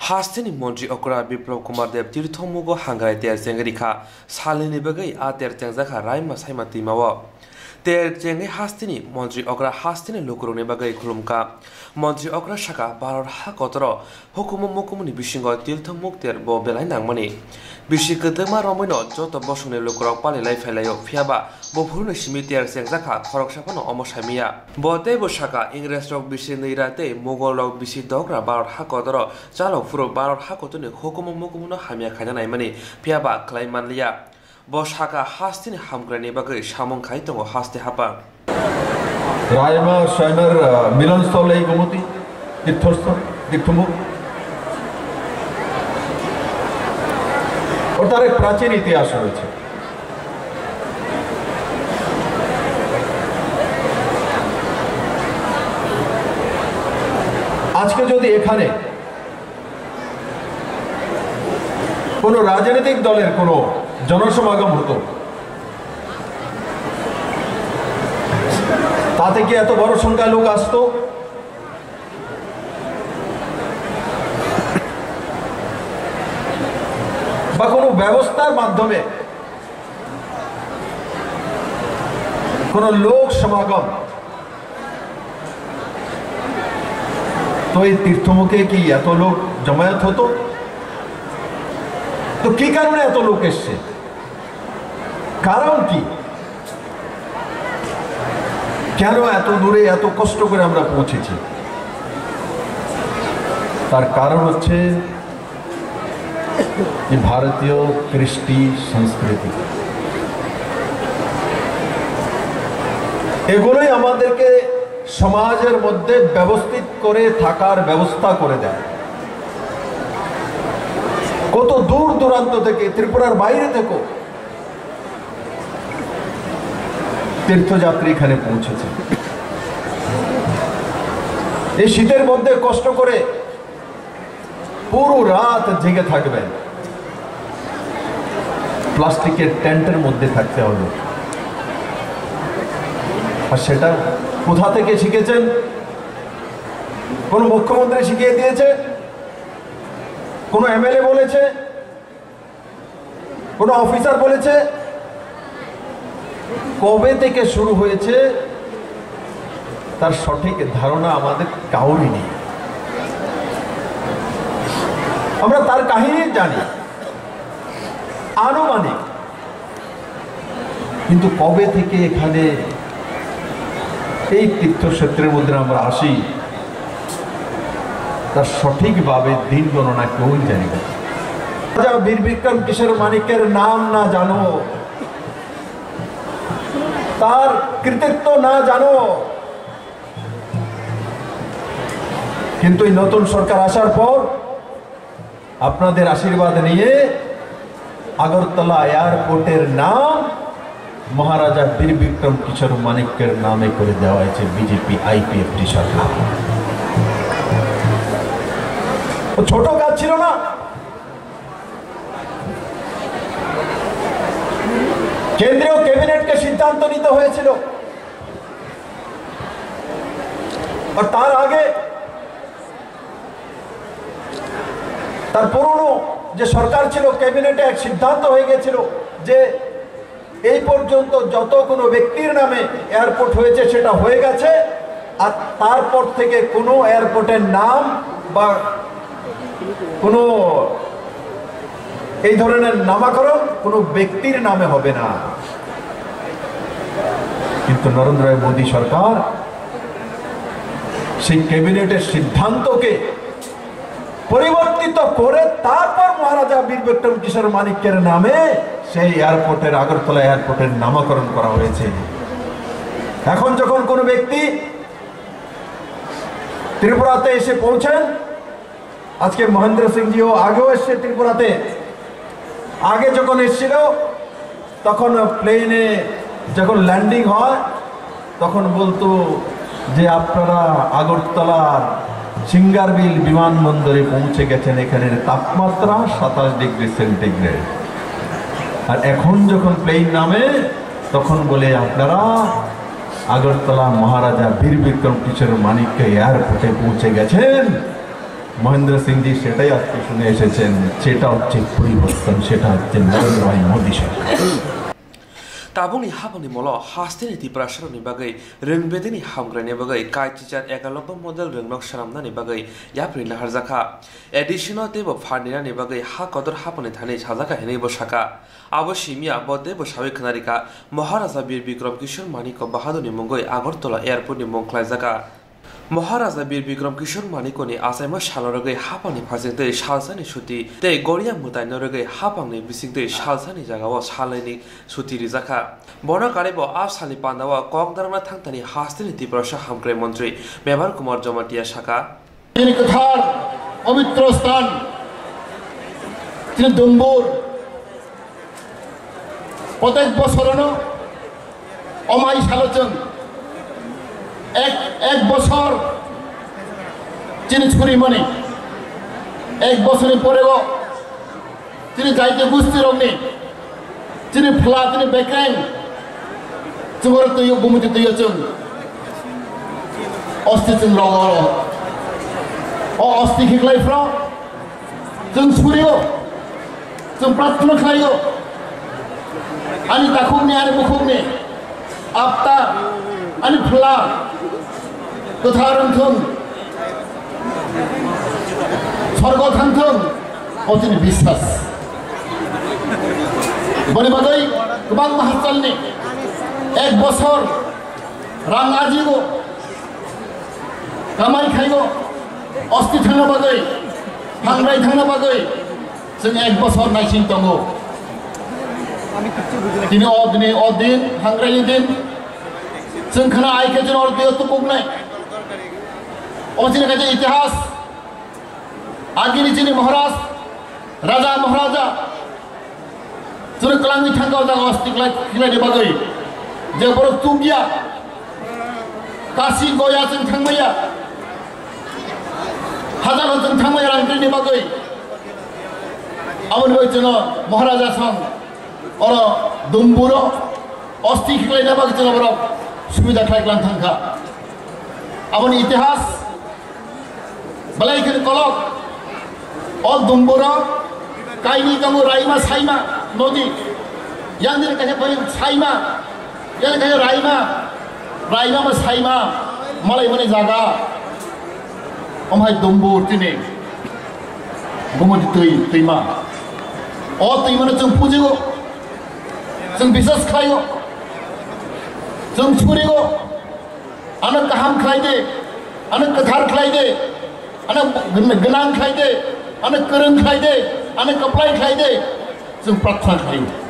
हास्टेनि मन्त्री अकरा बिप्लव कुमार देव तीर्थमुगो हांग्राय तेर चेंगरिखा सालिनि बगै आ तेर चेंजाखा रायमा साइमा तिमाव तेर चेंगे हास्टेनि मन्त्री अकरा हास्टेनि लुकुरुनि बगै खुलुमका मन्त्री अकरा शाखा भारत हा कतर हुकुम मुकुमनि बिसिंग तीर्थमुग तेर ब बेलाय नांमनि बिसि कदमा रमैनो जत बसुनि लुकुराव पालिलाय फैलायो फियाबा बफुरनि सिमि तेर चेंजाखा खरकसाफानो अमसामिया बते बसाका इंग्रेज रक बिसि नैराते मुगल रक बिसि दग्रा भारत हा कतर चालो फुरो भारत हा कतनि हुकुम मुकुमनो हामिया खायना नायमनि फियाबा क्लाइ मानलिया बसाका हास्टेनि हामग्रानि बगै सामं खाय दङ हास्ते हापा रायमा साइनार मिलनस्थल এই গোমতী তীর্থস্থল তীর্থমুখ और তার এক প্রাচীন ইতিহাস রয়েছে আজকে যদি এখানে কোনো রাজনৈতিক দলের কোনো জনসমাগম হতো তাতে কি এত বড় সংখ্যা লোক আসতো বা কোনো ব্যবস্থার মাধ্যমে কোনো লোক সমাগম তো এই তীর্থমুখে কি এত লোক জমায়েত হতো তো কি কারণে এত লোক এসছে কারণ কি কেন এত দূরে এত কষ্ট করে আমরা পৌঁছেছি তার কারণ হচ্ছে এই ভারতীয় কৃষ্টি সংস্কৃতি এগুলোই আমাদেরকে সমাজের মধ্যে ব্যবস্থিত করে থাকার ব্যবস্থা করে দেয় কত দূর দূরান্ত থেকে ত্রিপুরার বাইরে থেকে তীর্থযাত্রী এখানে পৌঁছেছে এই শীতের মধ্যে কষ্ট করে পুরো রাত জেগে থাকবেন প্লাস্টিকের টেন্টের মধ্যে থাকতে হবে আর সেটা কোথা থেকে শিখেছেন কোন মুখ্যমন্ত্রী শিখিয়ে দিয়েছে কোন এমএলএ বলেছে কোন অফিসার বলেছে কবে থেকে শুরু হয়েছে তার সঠিক ধারণা আমাদের কাউরই নেই আমরা তার কাহিনী জানি আনুমানিক কিন্তু কবে থেকে এখানে এই তীর্থক্ষেত্রের মধ্যে আমরা আসি তার সঠিকভাবে দিন গণনা কেউ জানি না রাজা বীর বিক্রম কিশোর মানিকের নাম না জানো তার কৃতিত্ব না জানো কিন্তু এই নতুন সরকার আসার পর আপনাদের আশীর্বাদ নিয়ে আগরতলা এয়ারপোর্টের নাম মহারাজা বীর বিক্রম কিশোর মানিকের নামে করে দেওয়া হয়েছে বিজেপি আইপিএফটি সরকার ছোট কাজ ছিল না কেন্দ্রীয় ক্যাবিনেটকে সিদ্ধান্ত নিতে হয়েছিল আর তার আগে তার পুরনো যে সরকার ছিল ক্যাবিনেটে এক সিদ্ধান্ত হয়ে গেছিল যে এই পর্যন্ত যত কোনো ব্যক্তির নামে এয়ারপোর্ট হয়েছে সেটা হয়ে গেছে আর তারপর থেকে কোনো এয়ারপোর্টের নাম বা কোনো এই ধরনের নামকরণ কোনো ব্যক্তির নামে হবে না কিন্তু নরেন্দ্র মোদী সরকার সেই ক্যাবিনেটের সিদ্ধান্তকে পরিবর্তিত করে তারপর মহারাজা বীর বিক্রম কিশোর মানিকের নামে সেই এয়ারপোর্টের আগরতলা এয়ারপোর্টের নামকরণ করা হয়েছে এখন যখন কোনো ব্যক্তি ত্রিপুরাতে এসে পৌঁছেন আজকে মহেন্দ্র সিং জিও আগেও এসছে ত্রিপুরাতে আগে যখন এসেছিল তখন প্লেনে যখন ল্যান্ডিং হয় তখন বলতো যে আপনারা আগরতলার সিঙ্গারবিল বিমানবন্দরে পৌঁছে গেছেন এখানের তাপমাত্রা 27 ডিগ্রি সেন্টিগ্রেড আর এখন যখন প্লেন নামে তখন বলে আপনারা আগরতলা মহারাজা বীর বিক্রম কিশোর মানিককে এয়ারপোর্টে পৌঁছে গেছেন মহেন্দ্র সিংজি সেটাই আজকে শুনে এসেছেন, সেটা হচ্ছে পরিবর্তন, সেটা হচ্ছে নরেন্দ্র ভাই মোদী সরকার। Tabungni hapani molo hasteni tiprasharoni bagai rengbedeni hamgrani bagai kai chichar ekalobba model rengnok sharamnani bagai yapri naharjaka additional tebo phanirani bagai ha kodor hapani thani sajaka henei bosaka abo simia bode bo sabi khnarika Maharaja Bir Bikram Kishore Manik Bahadurni mungoi Agartala airport ni mongklaijaka Maharaja Bir Bikram Kishore Manikoni asaima shalorogai hapani phasingtei salsani suti tei goria mutai norogai hapangni bisingtei salsani jagao salaini suti rijaka Bona Karibo Asali Pandawa Kogdarma Tangtani Hastini Tiprasha Hamkre Mantri Mebar Kumar Jomatia Shaka তিনি কথার পবিত্র স্থান তিনি দুম্বুর প্রত্যেক বছরনো অমাই সালোচন এক বছর তিনি ছুরিমণি এক বছরের পরেও তিনি যাইতে গুস্তি রঙনি তিনি ফ্লা তিনি বেকাইন जोंगर तैयो बुमुति तैयो जों अस्ति जों रंगो अ अस्ति खिखलायफ्रा जों सुरियो जों प्रार्थना खायो आनि दाखुमनि आनि बुखुमनि आपता आनि फ्ला गोथारन्थों स्वर्ग थांथों अतिनि बिश्वास बने बागै गोबां माहाचालनि एक बছর रां आजिगो कामाय खाइगो अस्ति थांनो बागै हांग्राय थांनो बागै जों एक बছর नायसिन दङ दिनै अदिन हांग्रायनि दिन जों खोना आइके जों अर्देय तो बुंनाय अजिने काजे इतिहास आगिनि जिनि महाराज राजा महाराजा जों कलांनि थांगाव जागा अस्ति खिलायनि बागै जे बर तुगिया काशी गया जों थांबाया हाजार जों थांबाया रांनि बागै आबोन बाय जों महाराजा सं अर दुम्बुर अस्ति खिलायना बागै जों बर सुबिदा खालायग्लां थांखा आबोन इतिहास बलायखिन कलक अ दुम्बुर कायनि गामु रायमा सायमा नदी यांदिर कासे फै Saima yang kaya Raima mas Saima malai mana jaga omhai dumbur tini gumudi tuima oh tuima na jeng puji go jeng bisas khai go jeng churi go anak kaham khai de anak kathar khai de anak genang khai de anak kereng khai de anak kaplai khai de jeng pratna khai